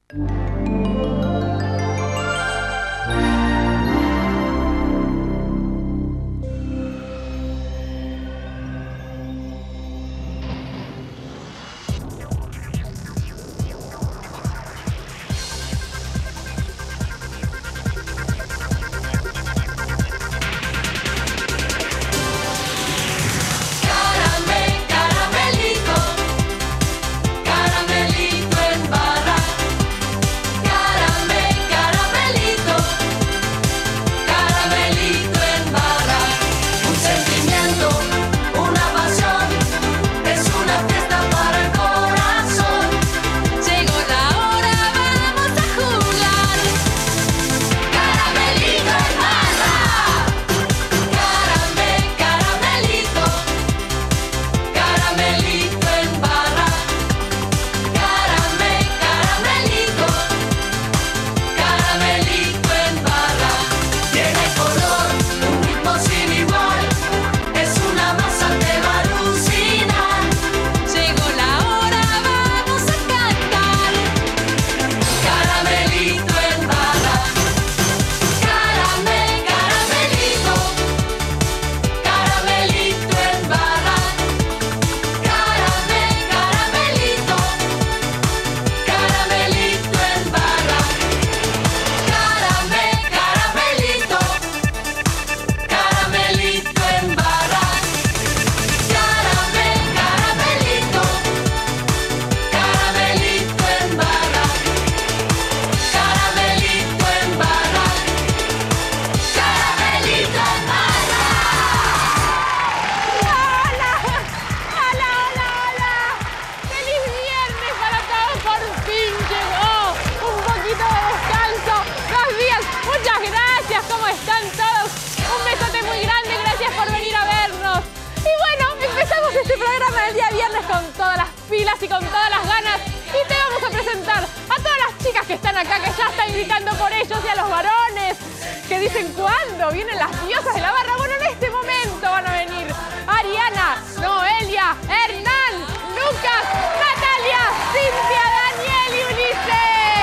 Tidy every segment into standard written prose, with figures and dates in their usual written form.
Con todas las pilas y con todas las ganas. Y te vamos a presentar a todas las chicas que están acá, que ya están gritando por ellos, y a los varones que dicen ¿cuándo vienen las diosas de la barra? Bueno, en este momento van a venir Ariana, Noelia, Hernán, Lucas, Natalia, Cintia, Daniel y Ulises.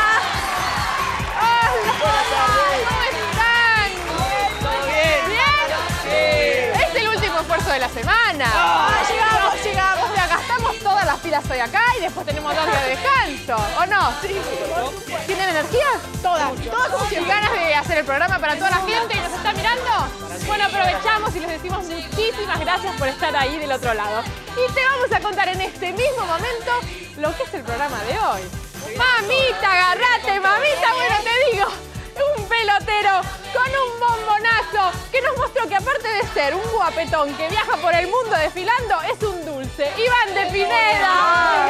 Hola, ¿cómo están? ¿Todo bien? ¿Bien? Sí. Es el último esfuerzo de la semana. Llegamos, mira, gastamos todas las pilas hoy acá y después tenemos 2 días de descanso, ¿o no? Sí. ¿Tienen energía? Todas como si ganas de hacer el programa para toda la gente que nos está mirando. Bueno, aprovechamos y les decimos muchísimas gracias por estar ahí del otro lado. Y te vamos a contar en este mismo momento lo que es el programa de hoy. Mamita, agarrate, mamita, bueno, te digo, un pelotero con un bombonazo que nos mostró que aparte de ser un guapetón que viaja por el mundo desfilando, es un dulce. Iván de Pineda.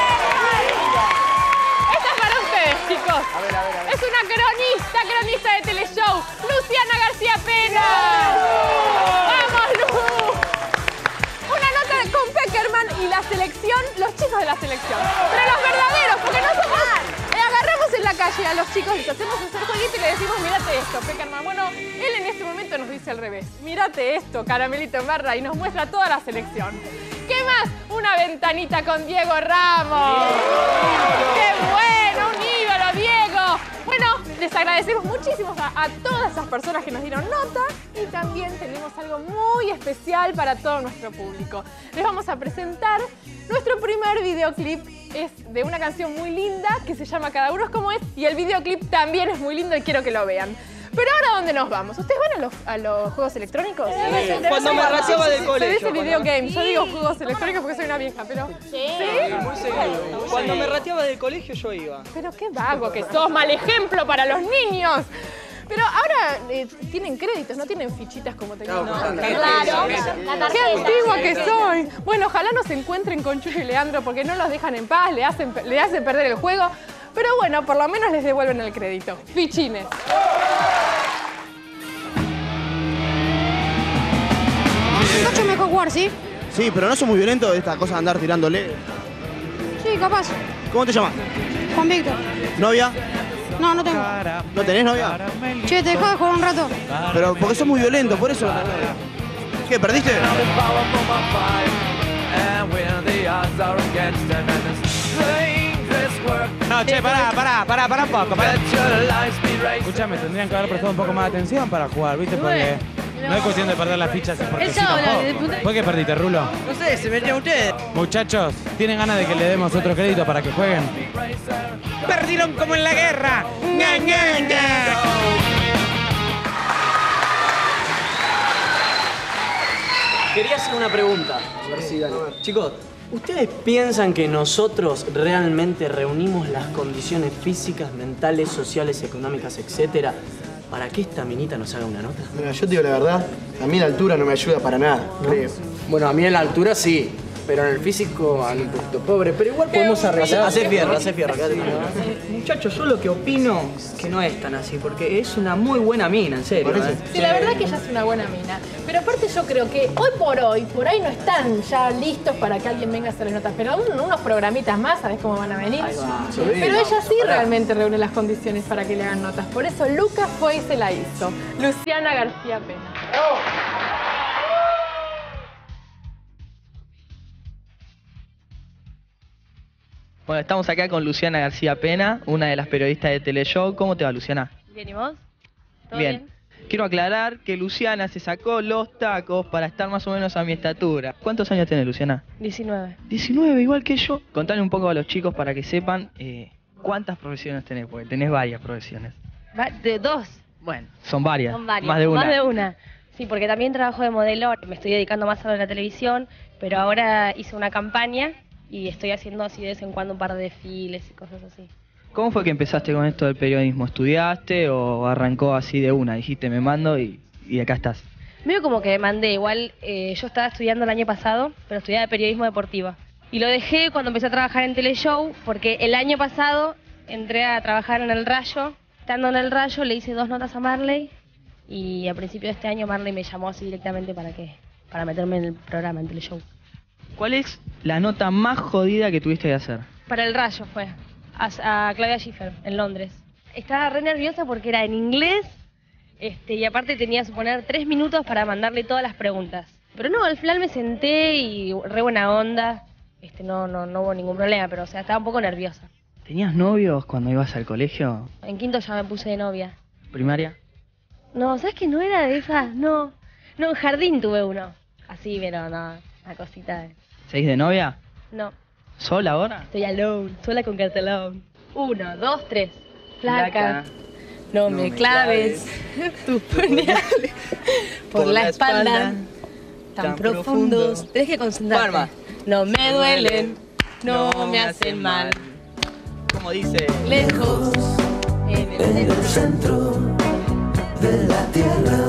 Esta es para ustedes, chicos. A ver. Es una cronista de teleshow, Luciana García Pena. ¡Vamos, Lu! Una nota con Peckerman y la selección, los chicos de la selección. Pero los verdaderos, porque no somos... Agarramos en la calle a los chicos, les hacemos hacer jueguito y le decimos, mírate esto, Peckerman. Bueno, él en este momento nos dice al revés. Mírate esto, Caramelito en barra, y nos muestra toda la selección. ¿Qué más? Una ventanita con Diego Ramos. ¡Qué bueno! ¡Un ídolo, Diego! Bueno, les agradecemos muchísimo a todas esas personas que nos dieron nota y también tenemos algo muy especial para todo nuestro público. Les vamos a presentar nuestro primer videoclip. Es de una canción muy linda que se llama Cada uno es como es y el videoclip también es muy lindo y quiero que lo vean. Pero ahora, ¿dónde nos vamos? ¿Ustedes van a los juegos electrónicos? Sí. Cuando me raciaba del colegio. Se dice videogame. Yo digo juegos electrónicos porque soy una vieja, pero... Sí, muy seguido. Cuando me rateaba del colegio yo iba. Pero qué vago que sos, mal ejemplo para los niños. Pero ahora tienen créditos, no tienen fichitas como tenían. Claro, ¡Qué antigua que soy! Bueno, ojalá no se encuentren con Chucho y Leandro porque no los dejan en paz, le hacen perder el juego. Pero bueno, por lo menos les devuelven el crédito. Fichines. Mucho mejor jugar, ¿sí? Sí, pero no sos muy violento de esta cosa de andar tirándole. Sí, capaz. ¿Cómo te llamas? Juan Víctor. ¿Novia? No, no tengo. ¿No tenés novia? Che, te dejó de jugar un rato. Pero porque sos muy violento, por eso. ¿Qué, perdiste? No, che, pará un poco. Escúchame, tendrían que haber prestado un poco más de atención para jugar, ¿viste? Porque no es cuestión de perder las fichas, es porque sí tampoco. ¿Por qué perdiste, Rulo? No sé, se metían ustedes. Muchachos, ¿tienen ganas de que le demos otro crédito para que jueguen? ¡Perdieron como en la guerra! ¡Ña, ña, ña! Quería hacer una pregunta. A ver si dale. Chicos, ¿ustedes piensan que nosotros realmente reunimos las condiciones físicas, mentales, sociales, económicas, etcétera, para que esta minita nos haga una nota? Mira, yo te digo la verdad, a mí la altura no me ayuda para nada, creo. Bueno, a mí en la altura sí, pero en el físico ando un poquito pobre, pero igual podemos arreglar. Hace fierro, quédate. Muchachos, yo lo que opino que no es tan así, porque es una muy buena mina, en serio. Sí, la verdad que ella es una buena mina. Pero aparte yo creo que hoy, por ahí no están ya listos para que alguien venga a hacerles notas. Pero unos programitas más, ¿sabes cómo van a venir? Pero ella sí realmente reúne las condiciones para que le hagan notas. Por eso Lucas fue y se la hizo. Luciana García Pena. Bueno, estamos acá con Luciana García Pena, una de las periodistas de Teleshow. ¿Cómo te va, Luciana? Bien, ¿y vos? ¿Todo bien? Quiero aclarar que Luciana se sacó los tacos para estar más o menos a mi estatura. ¿Cuántos años tenés, Luciana? 19. 19, igual que yo. Contale un poco a los chicos para que sepan cuántas profesiones tenés, porque tenés varias profesiones. ¿De dos? Bueno, son varias. Son varias. Más de una. Más de una. Sí, porque también trabajo de modelo, me estoy dedicando más a la televisión, pero ahora hice una campaña y estoy haciendo así de vez en cuando un par de desfiles y cosas así. ¿Cómo fue que empezaste con esto del periodismo? ¿Estudiaste o arrancó así de una? Dijiste, me mando y acá estás. Medio como que me mandé, igual yo estaba estudiando el año pasado, pero estudiaba periodismo deportivo. Y lo dejé cuando empecé a trabajar en Teleshow, porque el año pasado entré a trabajar en El Rayo. Estando en El Rayo le hice 2 notas a Marley y a principio de este año Marley me llamó así directamente para meterme en el programa, en Teleshow. ¿Cuál es la nota más jodida que tuviste que hacer? Para El Rayo fue, a Claudia Schiffer, en Londres. Estaba re nerviosa porque era en inglés y aparte tenía que suponer 3 minutos para mandarle todas las preguntas. Pero no, al final me senté y re buena onda, no hubo ningún problema, pero o sea, estaba un poco nerviosa. ¿Tenías novios cuando ibas al colegio? En quinto ya me puse de novia. ¿Primaria? No, ¿sabes que no era de esas? No, en jardín tuve uno. Así, pero no, una cosita de... ¿Seguís de novia? No. ¿Sola ahora? Estoy alone, sola con cartelón. 1, 2, 3. Flaca. No me claves tus puñales por la espalda. Tan profundos. Tenés que concentrarte. Palma. No me duelen, no me hacen mal. Como dice... Lejos, en el centro de la tierra,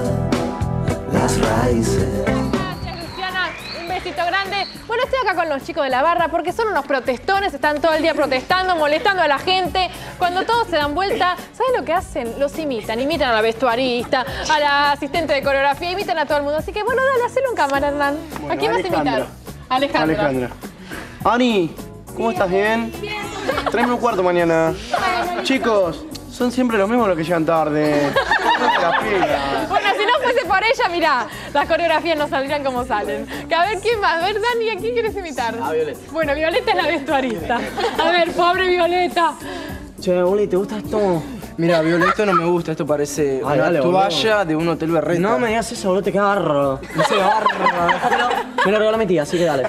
las raíces. Gracias, Luciana. Un besito grande. Bueno, estoy acá con los chicos de la barra porque son unos protestones, están todo el día protestando, molestando a la gente. Cuando todos se dan vuelta, ¿sabes lo que hacen? Los imitan a la vestuarista, a la asistente de coreografía, imitan a todo el mundo. Así que bueno, dale, hacelo en cámara, Hernán. Bueno, ¿A quién vas a imitar? Alejandra. Ani, ¿cómo estás? ¿Bien? Bien. Tráeme un cuarto mañana. Chicos, son siempre los mismos los que llegan tarde. No te la pega. Bueno, si no fuese por ella, mirá, las coreografías no saldrían como salen. Que a ver, ¿quién más? A ver, Dani, ¿a quién quieres imitar? A Violeta. Bueno, Violeta es la vestuarista. A ver, pobre Violeta. Che, Uli, ¿te gusta esto? Mira, Violeta, esto no me gusta, esto parece una toalla de un hotel berreta. No me digas eso, boludo, te queda barro. No sé, barro. Me lo regaló mi tía, así que dale.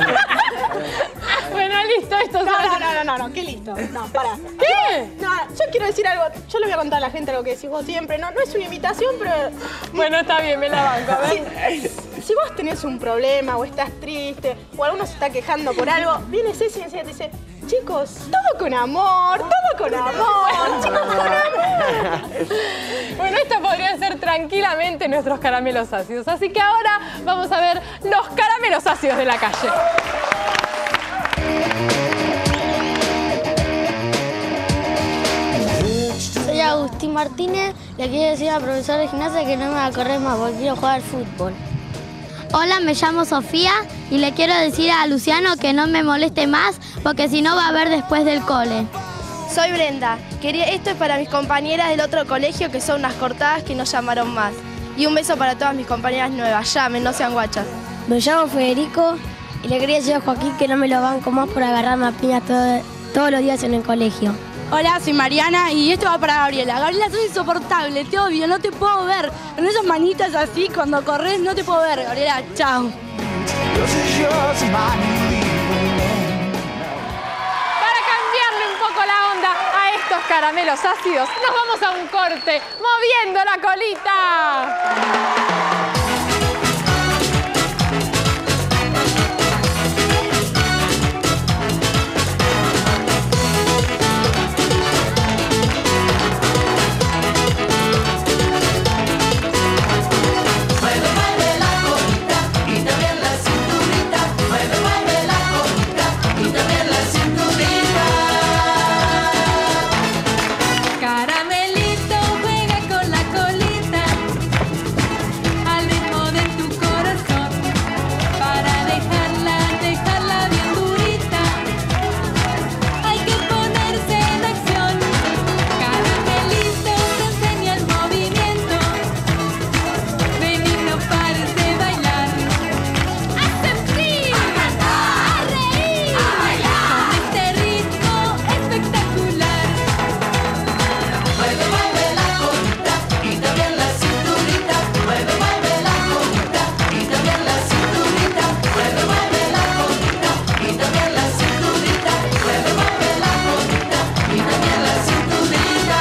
Bueno, listo, esto es... No, ¿qué listo? No, pará. ¿Qué? No, yo quiero decir algo, yo le voy a contar a la gente lo que decís vos siempre, no es una invitación, pero... Bueno, está bien, me la banco, a ver. Si vos tenés un problema o estás triste o alguno se está quejando por algo, viene Ceci y enseguida te dice, chicos, todo con amor, chicos, con amor. Bueno, estos podrían ser tranquilamente nuestros caramelos ácidos, así que ahora vamos a ver los caramelos ácidos de la calle. Soy Agustín Martínez, le quiero decir al profesor de gimnasia que no me va a correr más porque quiero jugar fútbol. Hola, me llamo Sofía y le quiero decir a Luciano que no me moleste más porque si no va a ver después del cole. Soy Brenda. Esto es para mis compañeras del otro colegio que son unas cortadas que no llamaron más. Y un beso para todas mis compañeras nuevas. Llamen, no sean guachas. Me llamo Federico y le quería decir a Joaquín que no me lo banco más por agarrarme a piñas todos los días en el colegio. Hola, soy Mariana y esto va para Gabriela. Gabriela, sos insoportable, te odio, no te puedo ver. Con esas manitas así, cuando corres, no te puedo ver. Gabriela, chao. Para cambiarle un poco la onda a estos caramelos ácidos, nos vamos a un corte, moviendo la colita. Caramelito juega con la colita al ritmo de tu corazón para dejarla bien durita. Hay que ponerse en acción. Caramelito te enseña el movimiento. Vení, no pares de bailar. A sentir, a reír, a bailar con este ritmo espectacular. Mueve, mueve la colita y también la cinturita. Mueve, mueve la colita y también la cinturita. Mueve, mueve la colita y también la cinturita. Mueve, mueve la colita y también la cinturita.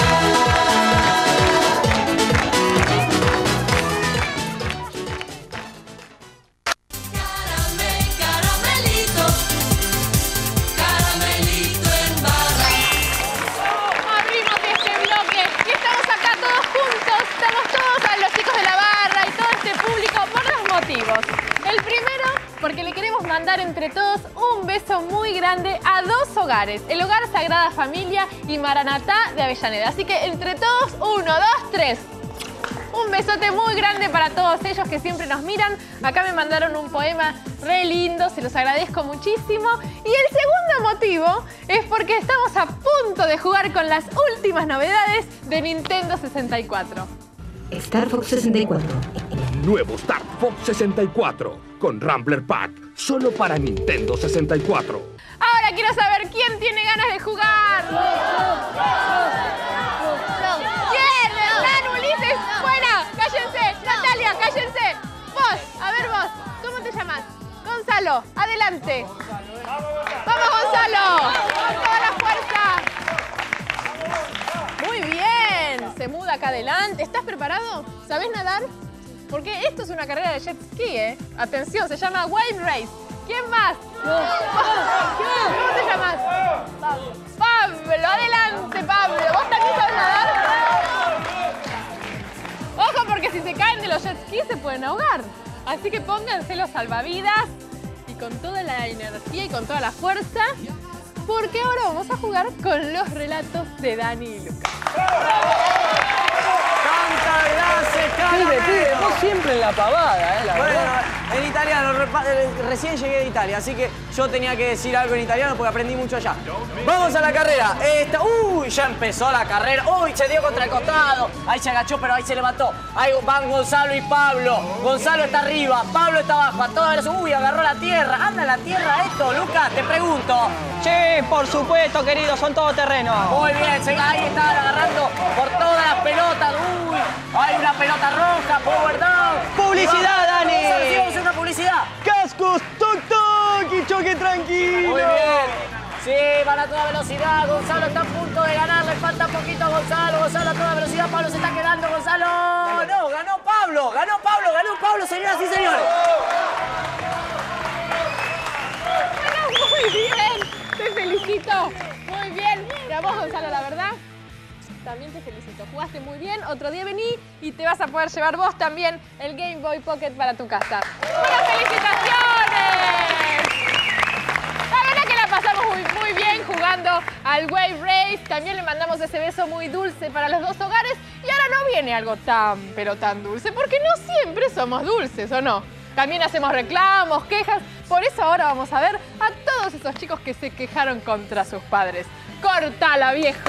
Caramelito, caramelito en barra. Abrimos este bloque y estamos acá todos juntos. Estamos todos a los chicos de la barra y todo este público por dos motivos. El primero, porque le queremos mandar entre todos un beso muy grande a dos hogares. El Hogar Sagrada Familia y Maranatá de Avellaneda. Así que entre todos, 1, 2, 3. Un besote muy grande para todos ellos que siempre nos miran. Acá me mandaron un poema re lindo, se los agradezco muchísimo. Y el segundo motivo es porque estamos a punto de jugar con las últimas novedades de Nintendo 64. Star Fox 64. Nuevo Star Fox 64 con Rambler Pack, solo para Nintendo 64. Ahora quiero saber quién tiene ganas de jugar. ¿Quién? Hernán, Ulises, fuera. Cállense. Natalia, cállense. Vos, a ver vos, ¿cómo te llamas? Gonzalo, adelante. Vamos, Gonzalo. Con toda la fuerza. Muy bien. Se muda acá adelante. ¿Estás preparado? ¿Sabés nadar? Porque esto es una carrera de jet ski, ¿eh? Atención, se llama Wave Race. ¿Quién más? ¿Cómo te llamas? Pablo, adelante, Pablo. ¿Vos también sabés nadar? Ojo, porque si se caen de los jet skis se pueden ahogar. Así que pónganse los salvavidas y con toda la energía y con toda la fuerza, porque ahora vamos a jugar con los relatos de Dani y Lucas. Vos siempre en la pavada, la verdad. En italiano, recién llegué de Italia, así que yo tenía que decir algo en italiano porque aprendí mucho allá. Vamos a la carrera. Uy, ya empezó la carrera. Uy, se dio contra el costado. Ahí se agachó, pero ahí se levantó. Ahí van Gonzalo y Pablo. Gonzalo está arriba, Pablo está abajo. A toda velocidad. Uy, agarró la tierra. ¿Anda en la tierra esto, Lucas? Te pregunto. Sí, por supuesto, querido, son todoterrenos. Muy bien, ahí estaban agarrando por todas las pelotas. Uy, hay una pelota roja, power down. ¡Publicidad, Dani! Sí, vamos a hacer una publicidad. ¡Cascos, toc, toc y choque tranquilo! Muy bien. Sí, van a toda velocidad. Gonzalo está a punto de ganar. Le falta poquito a Gonzalo. Gonzalo a toda velocidad. Pablo se está quedando. Gonzalo. No, ganó Pablo. Ganó Pablo. Ganó Pablo, señoras y señores. Bueno, muy bien. Te felicito. Muy bien. Y a vos, Gonzalo, la verdad, también te felicito. Jugaste muy bien. Otro día vení y te vas a poder llevar vos también el Game Boy Pocket para tu casa. ¡Buenas felicitaciones! La verdad que la pasamos muy bien jugando al Wave Race. También le mandamos ese beso muy dulce para los dos hogares. Y ahora no viene algo pero tan dulce, porque no siempre somos dulces, ¿o no? También hacemos reclamos, quejas. Por eso ahora vamos a ver a todos esos chicos que se quejaron contra sus padres. ¡Córtala, viejo!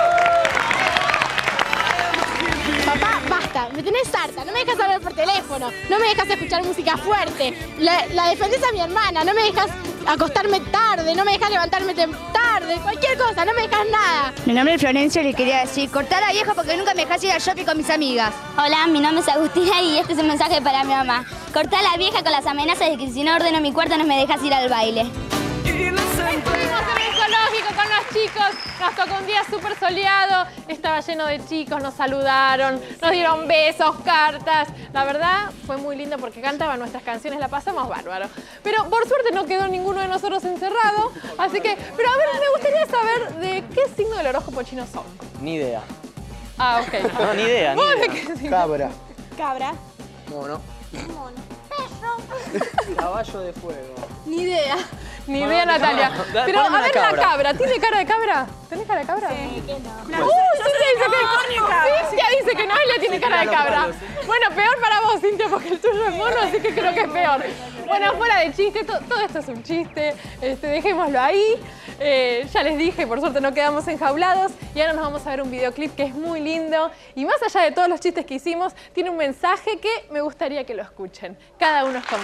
Papá, basta, me tenés harta, no me dejas hablar por teléfono, no me dejas escuchar música fuerte, la defendés a mi hermana, no me dejas acostarme tarde, no me dejas levantarme tarde. tarde, cualquier cosa, no me dejas nada. Mi nombre es Florencia y le quería decir, cortá la vieja porque nunca me dejas ir al shopping con mis amigas. Hola, mi nombre es Agustina y este es un mensaje para mi mamá. Cortá la vieja con las amenazas de que si no ordeno mi cuarto no me dejas ir al baile. Estuvimos en el zoológico con los chicos, nos tocó un día súper soleado, estaba lleno de chicos, nos saludaron, nos dieron besos, cartas. La verdad fue muy lindo porque cantaban nuestras canciones, la pasamos bárbaro. Pero por suerte no quedó ninguno de nosotros encerrado, así que... Pero a ver, me gustaría saber de qué signo del horóscopo chino son. Ni idea. Ah, ok. No, ni idea, ni ¿Vos de idea. qué signo? Cabra. Cabra. Mono. Perro. Caballo de fuego. Ni idea. Ni idea, Natalia. Pero a ver la cabra, ¿tiene cara de cabra? ¿Tenés cara de cabra? Sí, que no. Cintia dice que no, ella tiene cara de cabra. Bueno, peor para vos, Cintia, porque el tuyo es mono, así que creo que es peor. Bueno, fuera de chiste, todo esto es un chiste. Dejémoslo ahí. Ya les dije, por suerte no quedamos enjaulados. Y ahora nos vamos a ver un videoclip que es muy lindo. Y más allá de todos los chistes que hicimos, tiene un mensaje que me gustaría que lo escuchen. Cada uno es como...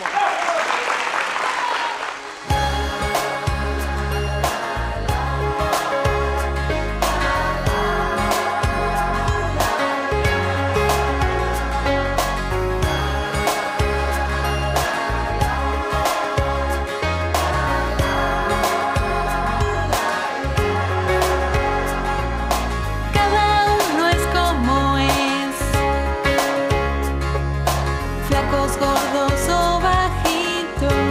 Flacos, gordos o bajitos.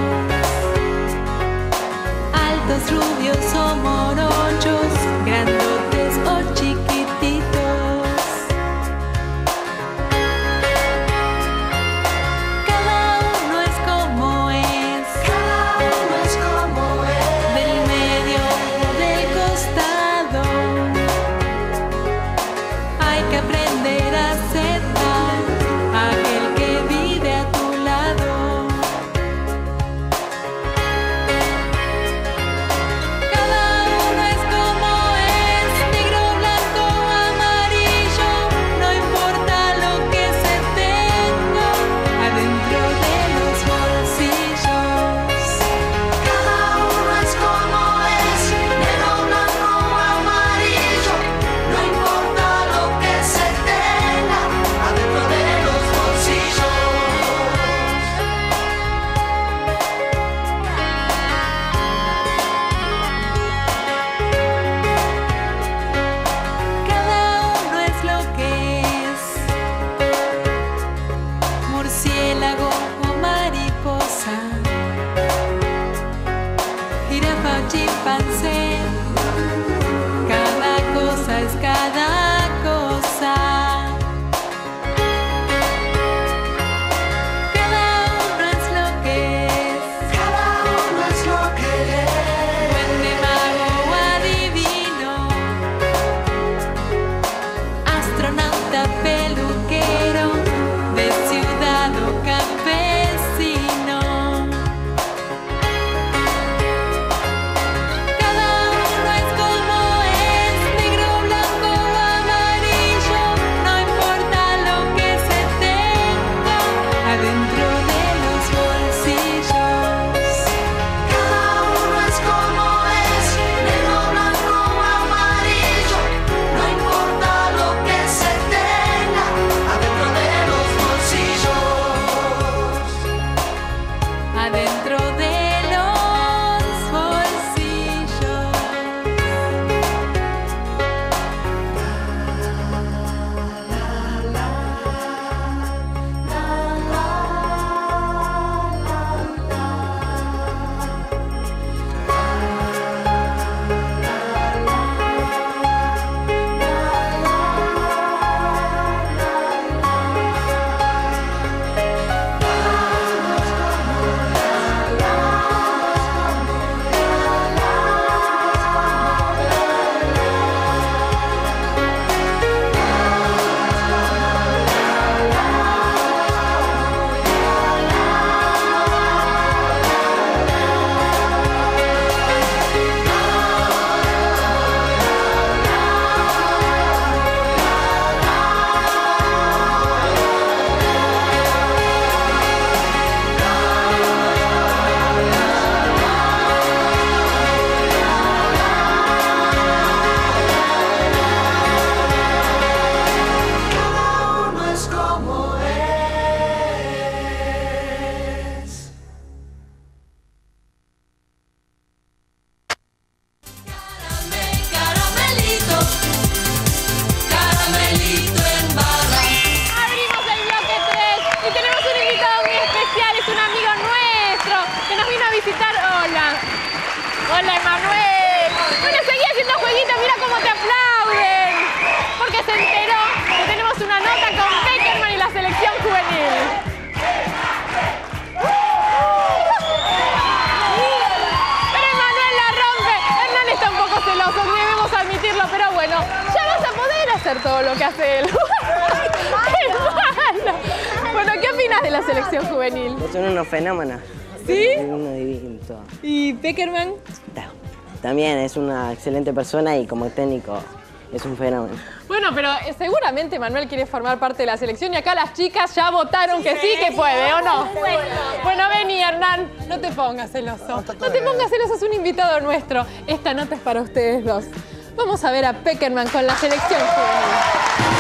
hacer todo lo que hace él. ¡Qué malo! Bueno, ¿qué opinas de la selección juvenil? Son unos fenómenos. ¿Sí? Uno divino. ¿Y Peckerman? También es una excelente persona y como técnico es un fenómeno. Bueno, pero seguramente Manuel quiere formar parte de la selección y acá las chicas ya votaron que sí que puede, ¿o no? Bueno, vení, Hernán, no te pongas celoso. No te pongas celoso, es un invitado nuestro. Esta nota es para ustedes dos. Vamos a ver a Peckerman con la selección juvenil.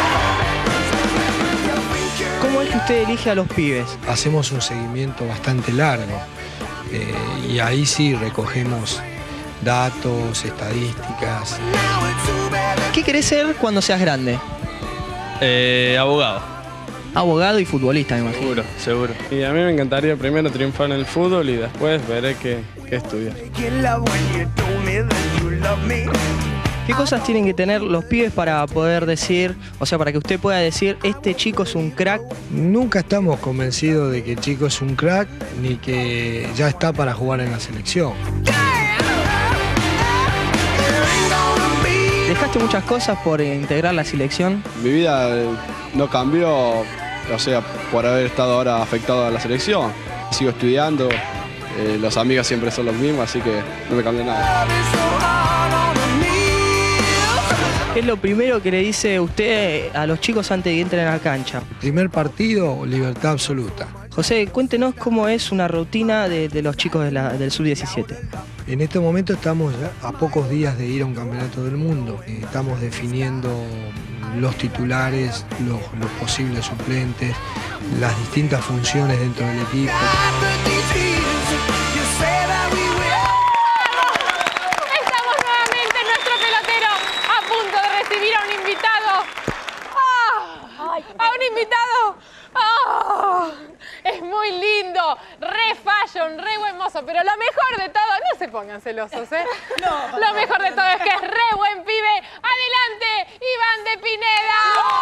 ¿Cómo es que usted elige a los pibes? Hacemos un seguimiento bastante largo y ahí sí recogemos datos, estadísticas. ¿Qué querés ser cuando seas grande? Abogado. Abogado y futbolista, me imagino. Seguro, seguro. Y a mí me encantaría primero triunfar en el fútbol y después veré qué estudiar. ¿Qué cosas tienen que tener los pibes para poder decir, o sea, para que usted pueda decir, este chico es un crack? Nunca estamos convencidos de que el chico es un crack ni que ya está para jugar en la selección. ¿Dejaste muchas cosas por integrar la selección? Mi vida no cambió, o sea, por haber estado ahora afectado a la selección. Sigo estudiando, los amigos siempre son los mismos, así que no me cambió nada. ¿Qué es lo primero que le dice usted a los chicos antes de que entren a la cancha? Primer partido, libertad absoluta. José, cuéntenos cómo es una rutina de los chicos del Sub-17. En este momento estamos a pocos días de ir a un campeonato del mundo. Estamos definiendo los titulares, los posibles suplentes, las distintas funciones dentro del equipo. Estamos nuevamente en nuestro pelotero a punto de recibir a un invitado. ¡A un invitado! ¡Oh! Es muy lindo, re fashion, re buen mozo, pero lo mejor de todo, no se pongan celosos, ¿eh? No. Lo mejor de todo es que es re buen pibe. ¡Adelante, Iván de Pineda!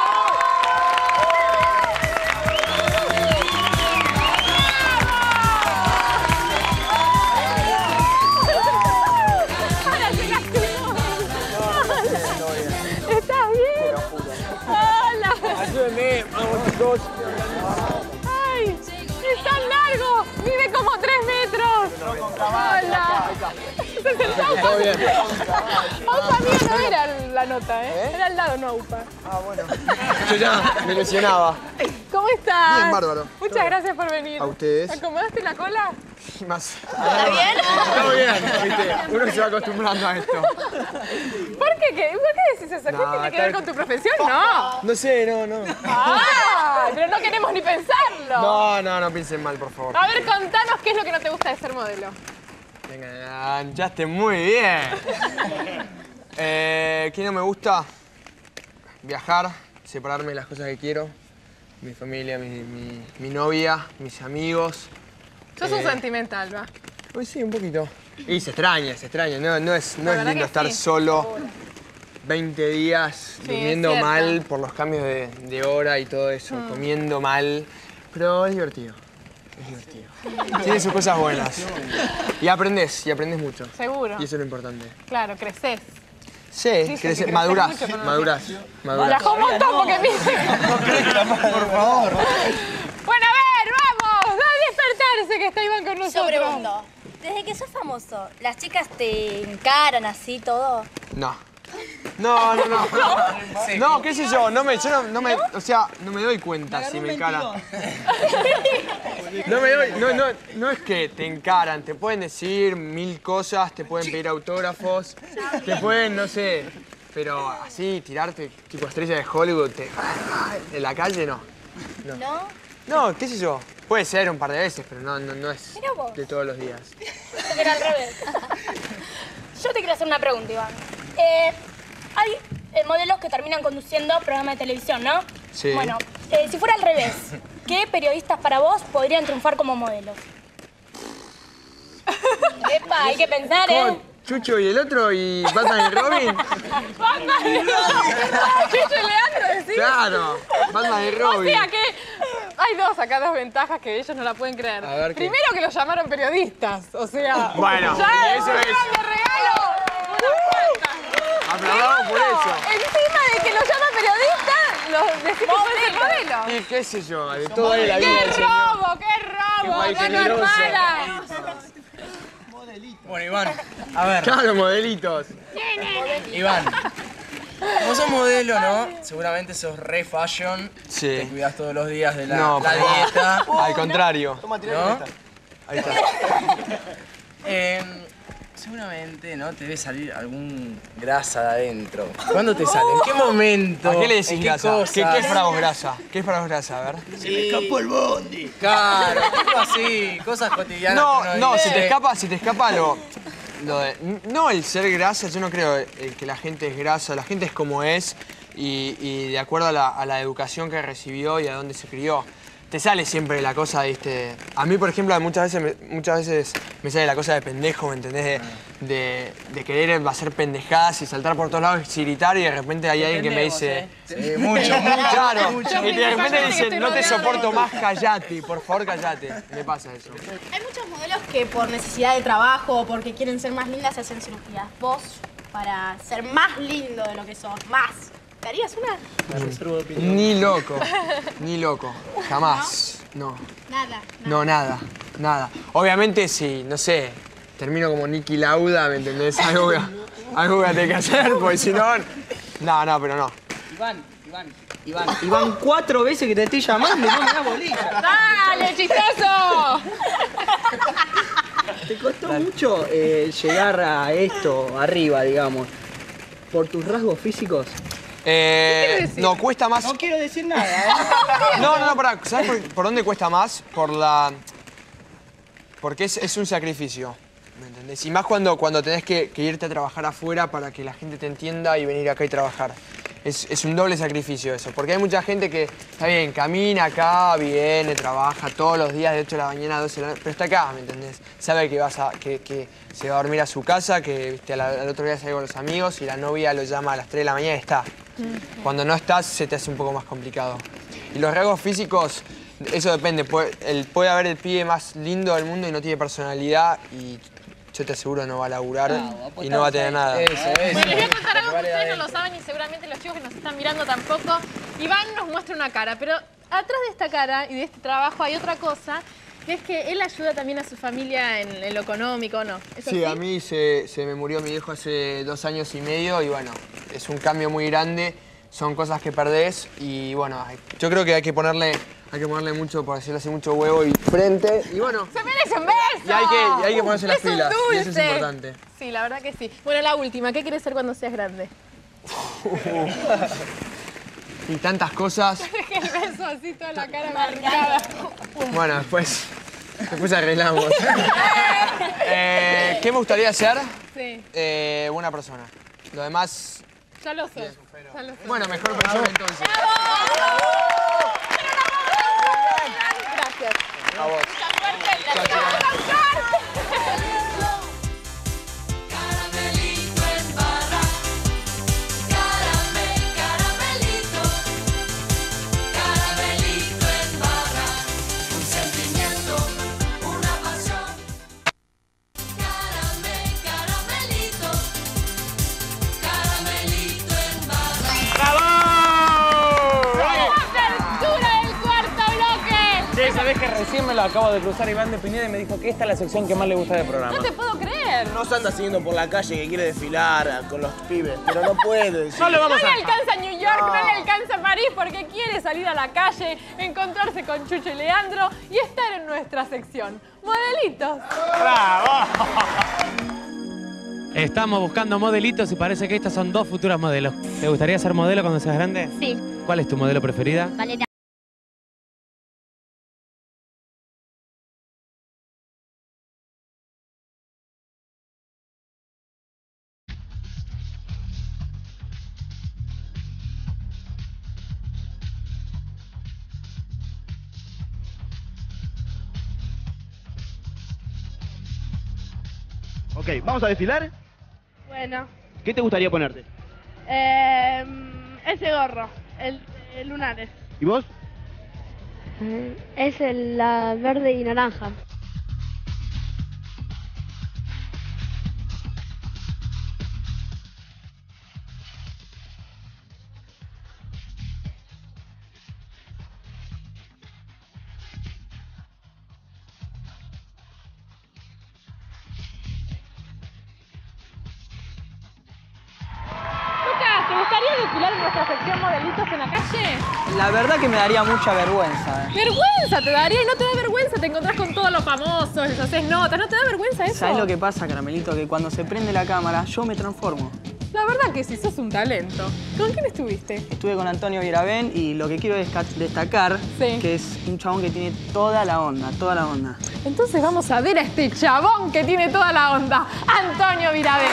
¿Estás bien? Hola. Ayúdenme, vamos chicos. ¡Ay! ¡Es tan largo! ¡Mide como 3 metros! ¡Hola! Todo bien. Aupa mío no era la nota, ¿eh? Era al lado, no Aupa. Ah, bueno. Yo ya me lesionaba. ¿Cómo estás? Bien, bárbaro. Muchas gracias por venir. A ustedes. ¿Te acomodaste la cola? Más. ¿Está bien? Todo bien, viste. Uno se va acostumbrando a esto. ¿Por qué? ¿Por qué decís eso? ¿Qué tiene que ver con tu profesión? No. No sé, no. ¡Ah! Pero no queremos ni pensarlo. No piensen mal, por favor. A ver, contanos qué es lo que no te gusta de ser modelo. Me enganchaste muy bien. ¿Qué no me gusta? Viajar, separarme de las cosas que quiero. Mi familia, mi novia, mis amigos. Sos un sentimental, ¿va? Pues sí, un poquito. Y se extraña. No es lindo estar sí. solo 20 días, Sí, durmiendo es cierto. mal por los cambios de hora y todo eso, comiendo mal. Pero es divertido. Es divertido. Tiene sus cosas buenas. Y aprendes mucho. Seguro. Y eso es lo importante. Claro, creces. Sí, Dicen que creces, creces madurás. mucho con Madurás. Un montón porque Por favor. Bueno, a ver, vamos. A despertarse que está Iván con nosotros. Yo pregunto, desde que sos famoso, ¿las chicas te encaran así todo? No, qué sé yo, no me doy cuenta si me encaran. No es que te encaran, te pueden decir 1000 cosas, te pueden pedir autógrafos, te pueden, no sé, pero así tirarte tipo estrella de Hollywood, en la calle no. No, qué sé yo, puede ser un par de veces, pero no es de todos los días. Era al revés. Yo te quiero hacer una pregunta, Iván. Hay modelos que terminan conduciendo programas de televisión, ¿no? Sí. Bueno, si fuera al revés, ¿qué periodistas para vos podrían triunfar como modelos? Epa, hay que pensar, ¿eh? Chucho y el otro y Batman y Robin. Batman y Robin. Chucho y Leandro, decís. Claro, Batman y Robin. O sea que hay dos ventajas que ellos no la pueden creer. A ver, ¿qué? Primero que los llamaron periodistas, o sea... Bueno, ya eso es. ¡De regalo! ¡Unas cuantas! Aplaudamos por eso. Encima de que los llaman periodistas, decís que puede ser modelo. Y qué sé yo, de todo hay en la vida del ¡Qué señor. robo, qué robo! país ¡No generoso. mala! Bueno, Iván, a ver. Claro, modelitos. Iván, como sos modelo, ¿no? Seguramente sos re fashion. Sí. Te cuidás todos los días de la No, dieta. al contrario. ¿No? Ahí está. Seguramente, ¿no? Te debe salir algún grasa de adentro. ¿Cuándo te sale? ¿En qué momento? ¿A qué le decís ¿En qué grasa? cosas? ¿Qué es para vos grasa? ¿Qué es para vos grasa? A ver. Se me escapó el bondi. Claro, tipo así, cosas cotidianas. No, que uno no, dice. si te escapa lo de, no el ser grasa, yo no creo que la gente es grasa, la gente es como es y de acuerdo a la educación que recibió y a dónde se crió. Te sale siempre la cosa, ¿viste? A mí, por ejemplo, muchas veces me sale la cosa de pendejo, ¿me entendés? De querer hacer pendejadas y saltar por todos lados y gritar y de repente hay alguien que me dice... Sí, mucho. Claro, mucho. y de repente me dice, no te soporto más, callate, por favor, callate. Me pasa eso. Hay muchos modelos que por necesidad de trabajo o porque quieren ser más lindas se hacen cirugías. Vos, para ser más lindo de lo que sos, más, ¿te harías una? Ni loco, ni loco. Jamás. No. Nada. No, nada. Obviamente si, no sé, termino como Niki Lauda, ¿me entendés? Algo voy a tener que hacer, porque si no... No, pero no. Iván, 4 veces que te estoy llamando y no me das bolilla. ¡Dale, chistoso! ¿Te costó mucho llegar a esto, arriba, digamos, por tus rasgos físicos? No, cuesta más... No quiero decir nada, No, pará. ¿Sabes por dónde cuesta más? Porque es un sacrificio, ¿me entendés? Y más cuando tenés que irte a trabajar afuera para que la gente te entienda y venir acá y trabajar. Es un doble sacrificio eso, porque hay mucha gente que, está bien, camina acá, viene, trabaja todos los días de 8 de la mañana a 12 de la noche, pero está acá, ¿me entendés? Sabe que se va a dormir a su casa, que ¿viste? Al otro día sale con los amigos y la novia lo llama a las 3 de la mañana y está. Cuando no estás, se te hace un poco más complicado. Y los rasgos físicos, eso depende. Puede haber el pibe más lindo del mundo y no tiene personalidad y yo te aseguro no va a laburar y no va a tener nada. Bueno, les voy a contar algo que ustedes no lo saben y seguramente los chicos que nos están mirando tampoco. Iván nos muestra una cara, pero atrás de esta cara y de este trabajo hay otra cosa, que es que él ayuda también a su familia en lo económico, ¿no? ¿Es Sí, así? a mí se me murió mi viejo hace 2 años y medio y bueno, es un cambio muy grande, son cosas que perdés y bueno, yo creo que hay que ponerle mucho, por decirlo así, mucho huevo y frente y bueno. ¡Se merece un beso! Y hay que ponerse las Es un pilas y eso es dulce. importante. Sí, la verdad que sí. Bueno, la última, ¿qué quieres ser cuando seas grande? Y tantas cosas. El beso así, toda la cara marcada. Bueno, después arreglamos. ¿Qué me gustaría hacer? Sí. Buena persona. Lo demás... Ya lo sé. Bueno, mejor persona entonces. Gracias. A vos. Mucha suerte. Caramelito en barra, caramelito en barra, un sentimiento, una pasión. Caramelito, caramelito en barra. ¡Bravo! ¡Apertura del cuarto bloque! Sí, sabés que recién me lo acabo de cruzar Iván de Pineda y me dijo que esta es la sección que más le gusta del programa. No te puedo creer. No se anda siguiendo por la calle que quiere desfilar con los pibes, pero no puede. No le alcanza New York, no le alcanza París porque quiere salir a la calle, encontrarse con Chucho y Leandro y estar en nuestra sección. ¡Modelitos! ¡Bravo! Estamos buscando modelitos y parece que estas son 2 futuras modelos. ¿Te gustaría ser modelo cuando seas grande? Sí. ¿Cuál es tu modelo preferida? Valeria. Ok, ¿vamos a desfilar? Bueno, ¿Qué te gustaría ponerte? ese gorro, el lunares. ¿Y vos? Es la verde y naranja. gustaría desfilar en nuestra sección modelitos en la calle? La verdad que me daría mucha vergüenza. Vergüenza te daría y no te da vergüenza, te encontrás con todos los famosos, les haces notas, ¿no te da vergüenza eso? ¿Sabes lo que pasa, Caramelito? Que cuando se prende la cámara, yo me transformo. La verdad que sí, sos un talento. ¿Con quién estuviste? Estuve con Antonio Viravén y lo que quiero destacar que es un chabón que tiene toda la onda, toda la onda. Entonces vamos a ver a este chabón que tiene toda la onda, Antonio Viravén.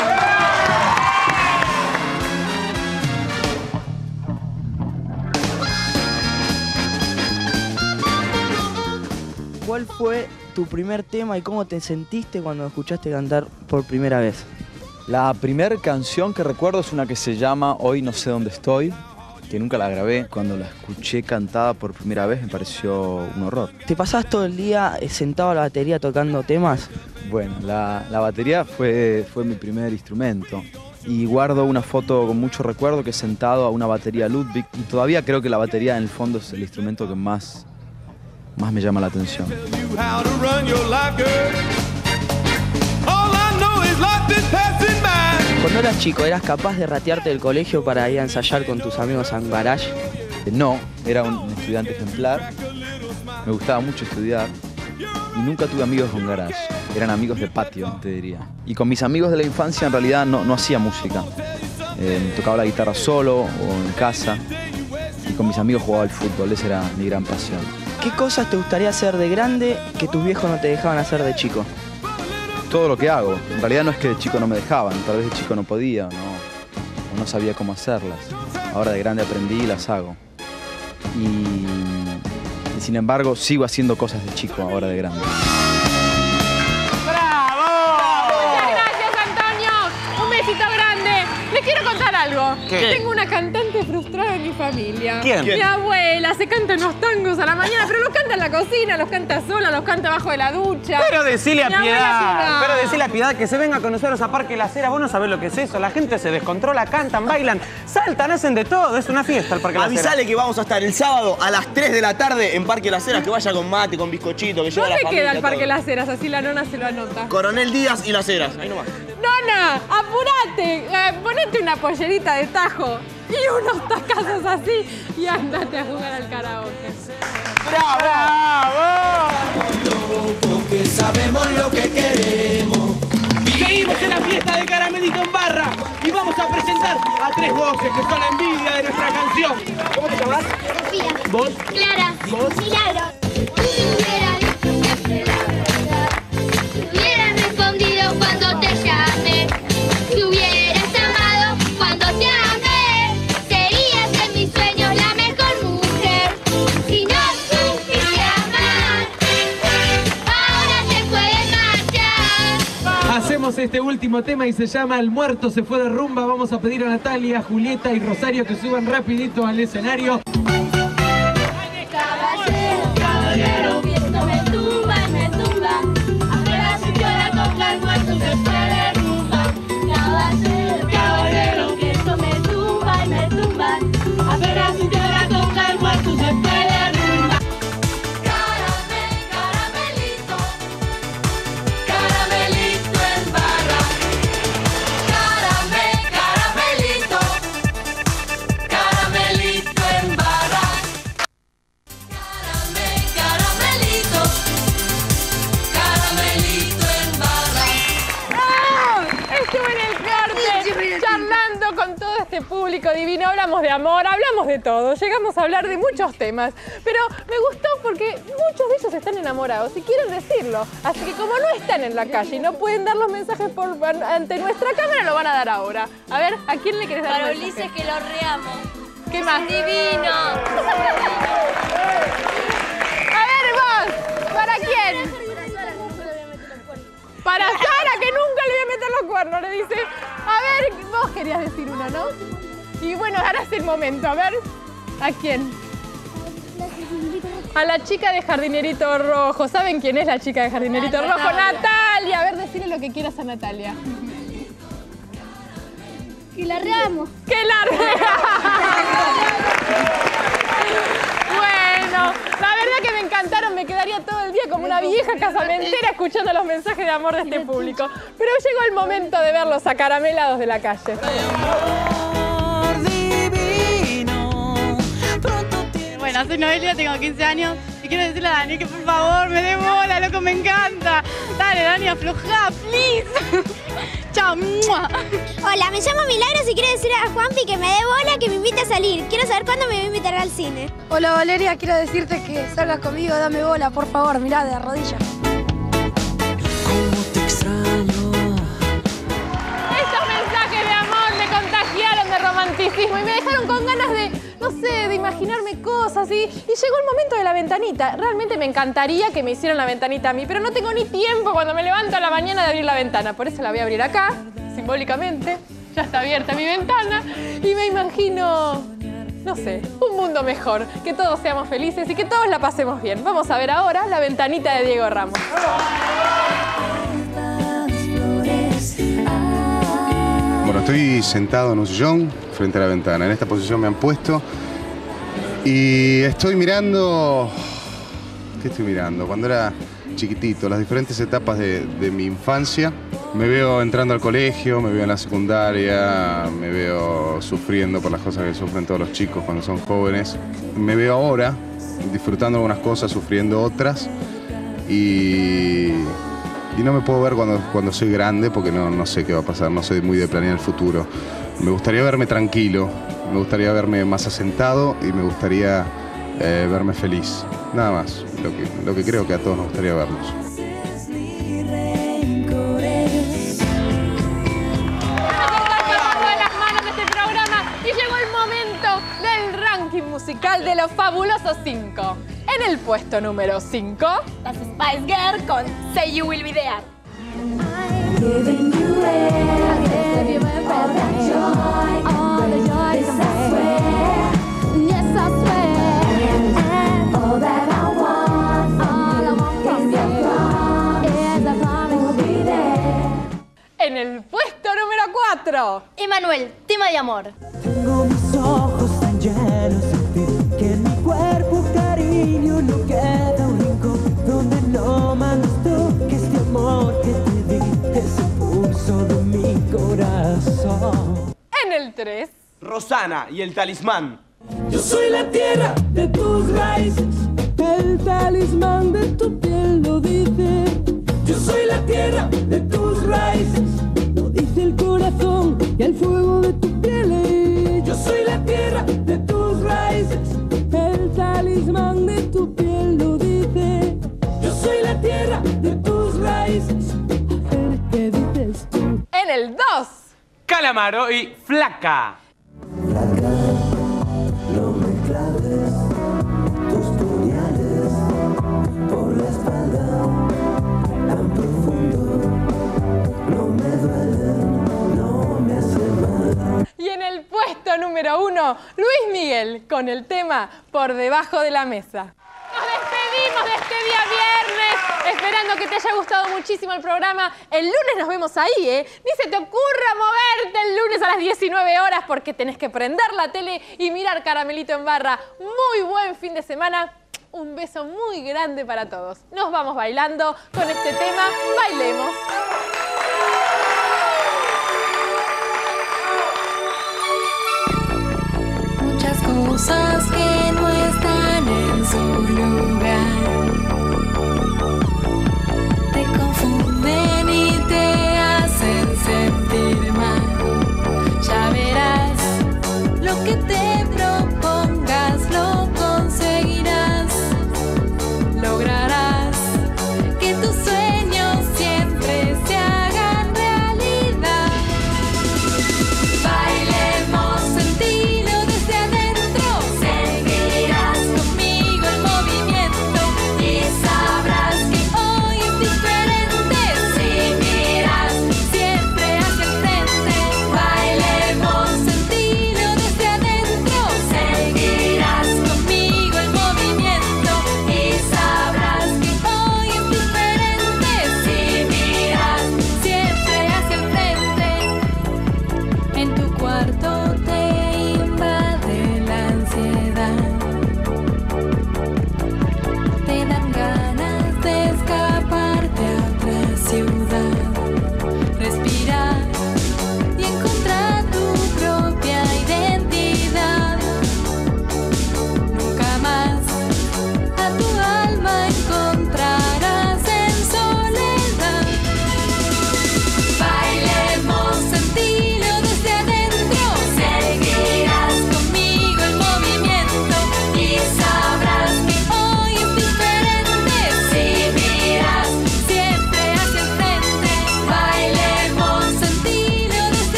¿Cuál fue tu primer tema y cómo te sentiste cuando escuchaste cantar por primera vez? La primera canción que recuerdo es una que se llama Hoy no sé dónde estoy, que nunca la grabé. Cuando la escuché cantada por primera vez me pareció un horror. ¿Te pasás todo el día sentado a la batería tocando temas? Bueno, la batería fue mi primer instrumento. Y guardo una foto con mucho recuerdo que es sentado a una batería Ludwig. Y todavía creo que la batería en el fondo es el instrumento que más me llama la atención. Cuando eras chico, ¿eras capaz de ratearte del colegio para ir a ensayar con tus amigos a un garage? No, era un estudiante ejemplar. Me gustaba mucho estudiar y nunca tuve amigos con garage. Eran amigos de patio, te diría. Y con mis amigos de la infancia en realidad no hacía música. Tocaba la guitarra solo o en casa. Y con mis amigos jugaba al fútbol, esa era mi gran pasión. ¿Qué cosas te gustaría hacer de grande que tus viejos no te dejaban hacer de chico? Todo lo que hago. En realidad no es que de chico no me dejaban, tal vez de chico no podía o no sabía cómo hacerlas. Ahora de grande aprendí y las hago. Y sin embargo sigo haciendo cosas de chico ahora de grande. ¡Bravo! Muchas gracias, Antonio. Un besito grande. Les quiero contar algo. ¿Qué? Tengo una cantante frustrada en mi familia. ¿Quién? Mi abuela. Se canta unos tangos a la mañana, pero los canta en la cocina, los canta sola, los canta abajo de la ducha. Pero decile a Mi abuela Piedad, es una- pero decile a Piedad que se venga a conoceros a Parque Las Heras. Vos no sabés lo que es eso. La gente se descontrola, cantan, bailan, saltan, hacen de todo. Es una fiesta el Parque Las Heras. Avisale que vamos a estar el sábado a las 3 de la tarde en Parque Las Heras, que vaya con mate, con bizcochito, que lleve a la ¿Dónde familia. queda el Parque todo. Las Heras? Así la nona se lo anota. Coronel Díaz y Las Heras, ahí nomás. Nona, apurate, ponete una pollerita de tajo y unos tacazos así y andate a jugar al karaoke. ¡Bravo! Porque sabemos lo que queremos. Seguimos en la fiesta de Caramelito en barra y vamos a presentar a tres voces que son la envidia de nuestra canción. ¿Cómo te llamas? Sofía. ¿Vos? Clara. ¿Vos? Milagro. Si hubiera dicho siempre la verdad, si hubieras respondido cuando te llamé, si hubieras amado cuando te amé, serías en mis sueños la mejor mujer. Si no supiste amar, ahora te puedes marchar. Hacemos este último tema y se llama El muerto se fue de rumba. Vamos a pedir a Natalia, Julieta y Rosario que suban rapidito al escenario. Caballero, caballero, que esto me tumba y me tumba. Apenas se llora contra el muerto se fue de rumba. Caballero, caballero, que esto me tumba y me tumba. Apenas se llora contra el muerto se fue de rumba. Caramelito, caramelito en barra. Caramelito, caramelito en barra. Caramelito, caramelito en barra. ¡Ah! Estuve en el corte charlando con todo este público divino. Hablamos de amor, hablamos de todo. Llegamos a hablar de muchos temas. Pero me gustó porque muchos de ellos están enamorados y quieren decirlo. Así que como no están en la calle y no pueden dar los mensajes ante nuestra cámara, lo van a dar ahora. A ver, ¿a quién le quieres dar Para el mensaje? Ulises, que lo reamo. ¿Qué más? Divino. A ver vos, ¿para quién? Para Sara, que nunca le voy a meter los cuernos, le dice. A ver, vos querías decir uno, ¿no? Y bueno, ahora es el momento. A ver, ¿a quién? A la chica de Jardinerito Rojo. ¿Saben quién es la chica de Jardinerito Rojo? Natalia. A ver, decirle lo que quieras a Natalia. Que la reamo. ¡Que la Bueno, la verdad que me encantaron, me quedaría todo el día como una vieja casamentera escuchando los mensajes de amor de este público. Pero llegó el momento de verlos acaramelados de la calle. Hola, soy Noelia, tengo 15 años y quiero decirle a Dani que por favor me dé bola, loco, me encanta. Dale, Dani, aflojá, please. Chao. Hola, me llamo Milagros y quiero decirle a Juanpi que me dé bola, que me invite a salir. Quiero saber cuándo me va a invitar al cine. Hola Valeria, quiero decirte que salgas conmigo, dame bola, por favor, mirá, de rodillas. Estos mensajes de amor me contagiaron de romanticismo y me dejaron con ganas de, no sé, de imaginarme cosas. Y llegó el momento de la ventanita. Realmente me encantaría que me hicieran la ventanita a mí, pero no tengo ni tiempo cuando me levanto a la mañana de abrir la ventana. Por eso la voy a abrir acá, simbólicamente. Ya está abierta mi ventana y me imagino, no sé, un mundo mejor. Que todos seamos felices y que todos la pasemos bien. Vamos a ver ahora la ventanita de Diego Ramos. Bueno, estoy sentado en un sillón frente a la ventana. En esta posición me han puesto y estoy mirando... ¿Qué estoy mirando? Cuando era chiquitito, las diferentes etapas de mi infancia. Me veo entrando al colegio, me veo en la secundaria, me veo sufriendo por las cosas que sufren todos los chicos cuando son jóvenes. Me veo ahora disfrutando algunas cosas, sufriendo otras y no me puedo ver cuando soy grande porque no sé qué va a pasar, no soy muy de planear el futuro. Me gustaría verme tranquilo, me gustaría verme más asentado y me gustaría verme feliz. Nada más, lo que creo que a todos nos gustaría vernos. Y llegó el momento del ranking musical de los fabulosos 5. En el puesto número 5, las Spice Girls con Say You Will Be There. En el puesto número 4, Emanuel, tema de amor. Tengo mis ojos tan llenos de ti, que en mi cuerpo, cariño, no queda un rincón donde no mandas tú, que este amor que te di es el pulso de mi corazón. En el 3, Rosana y el talismán. Yo soy la tierra de tus raíces, el talismán de tu piel lo dice. Yo soy la tierra de tus raíces, lo dice el corazón y el fuego de tu piel. Yo soy la tierra de tus raíces, el talismán de tu piel lo dice. Yo soy la tierra de tus raíces, a ver qué dices tú. En el 2, Calamaro y Flaca. No me claves tus puñales por la espalda, tan profundo, no me duele, no me hace mal. y en el puesto número 1, Luis Miguel con el tema Por Debajo de la Mesa. Nos despedimos de este día viernes, esperando que te haya gustado muchísimo el programa. El lunes nos vemos ahí, ¿eh? Ni se te ocurra moverte el lunes a las 19 horas porque tenés que prender la tele y mirar Caramelito en Barra. Muy buen fin de semana. Un beso muy grande para todos. Nos vamos bailando con este tema. Bailemos. Muchas cosas que no están en su lugar.